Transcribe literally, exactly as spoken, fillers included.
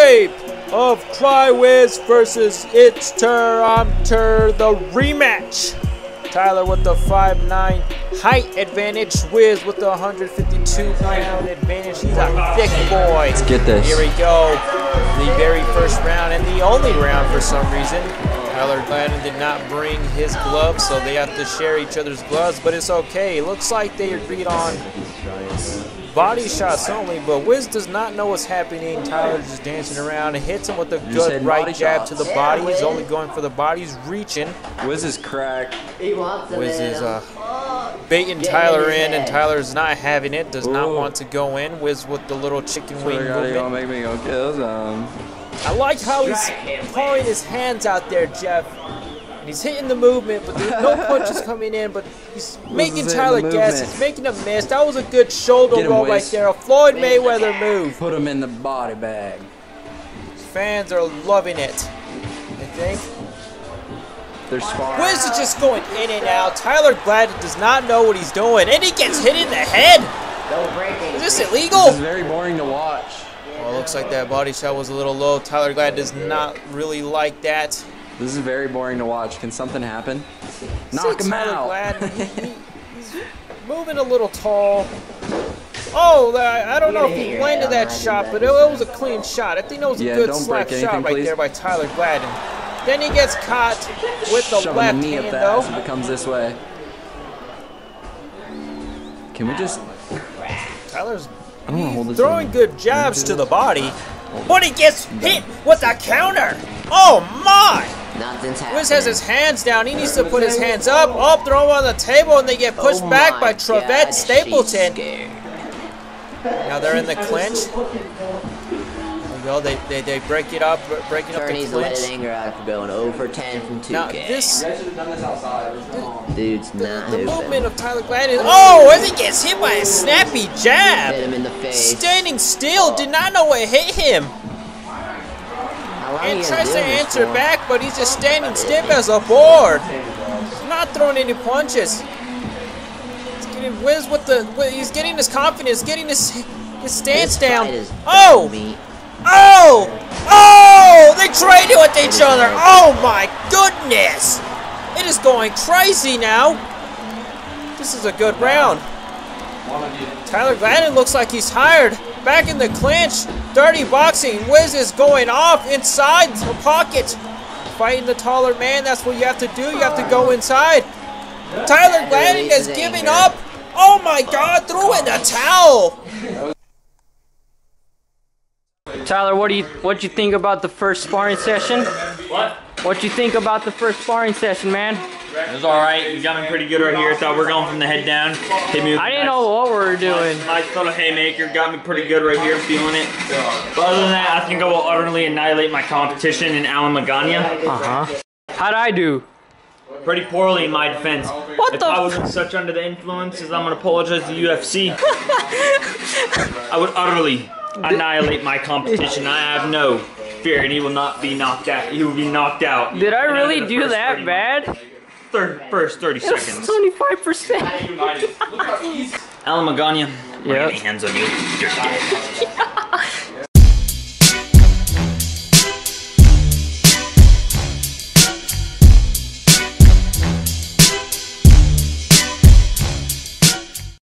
tape of Crywiz versus It's Tur I'm Tur, the rematch. Tyler with the five nine height advantage, Wiz with the one fifty-two pound advantage. He's a thick boy. Let's get this. Here we go. The very first round and the only round for some reason. Tyler Gladden did not bring his gloves, so they have to share each other's gloves, but it's okay. Looks like they agreed on body shots only, but Wiz does not know what's happening. Tyler just dancing around and hits him with a good right jab to the body. He's only going for the body. He's reaching. Wiz is cracked. Wiz is uh, baiting Tyler in, and Tyler's not having it. Does not want to go in. Wiz with the little chicken wing movement. Make me go kill some. I like how he's pouring his hands out there, Jeff. He's hitting the movement, but there's no punches coming in, but he's making Tyler guess. He's making a miss. That was a good shoulder roll right there. A Floyd Mayweather move. Put him in the body bag. Fans are loving it, I think. They're sparring. Wiz is just going in and out. Tyler Gladden does not know what he's doing, and he gets hit in the head. Is this illegal? This is very boring to watch. Well, looks like that body shot was a little low. Tyler Gladden does not really like that. This is very boring to watch. Can something happen? Knock him out. Gladden, he, he, he's moving a little tall. Oh, I don't know if he landed that shot, but it, it was a clean shot. I think it was a yeah, good slap anything, shot right please. there by Tyler Gladden. Then he gets caught with the Shoving left the knee hand, up the though. ass if it comes this way. Can we just... Tyler's I don't wanna hold this throwing in. good jabs to the body, but he gets hit with a counter. Oh, my! Nothing's happening. Wiz has his hands down. He needs to put his hands up. Up, throw him on the table, and they get pushed Oh back my by God, Trevette she's Stapleton. scared. Now they're in the clinch. There we go. They, they, they break it up, breaking up Turn the needs to let his clinch. anger out for going zero for ten from two K. Now this, Dude's not the hooping. movement of Tyler Gladden. Oh, as he gets hit by a snappy jab. Hit him in the face. Standing still, did not know what hit him. How long And you tries to gonna do this answer for? back, but he's just standing stiff as a board. He's not throwing any punches. He's getting Wiz with the. He's getting his confidence, getting his his stance This down. fight is Oh, meat. oh, oh! They traded with each other. Oh my goodness! It is going crazy now. This is a good round. Tyler Gladden looks like he's tired. Back in the clinch. Dirty boxing. Wiz is going off inside the pocket. Fighting the taller man. That's what you have to do. You have to go inside. Tyler Gladden is giving up. Oh my God! Threw in the towel. Tyler, what do you what you think about the first sparring session? What? What you think about the first sparring session, man? It was alright. You got me pretty good right here. Thought we were going from the head down. Hit me with I a didn't nice, know what we were doing. Nice, nice little haymaker. Got me pretty good right here. I'm feeling it. But other than that, I think I will utterly annihilate my competition in Alan Magana. Uh huh. How'd I do? Pretty poorly in my defense. What if the I wasn't such under the influences, I'm gonna apologize to U F C. I would utterly annihilate my competition. I have no fear, and he will not be knocked out. He will be knocked out. Did I in really the do first that thirty bad? Third, first thirty seconds. twenty-five percent. Alan Magana, Yep. hands on you. You're dead.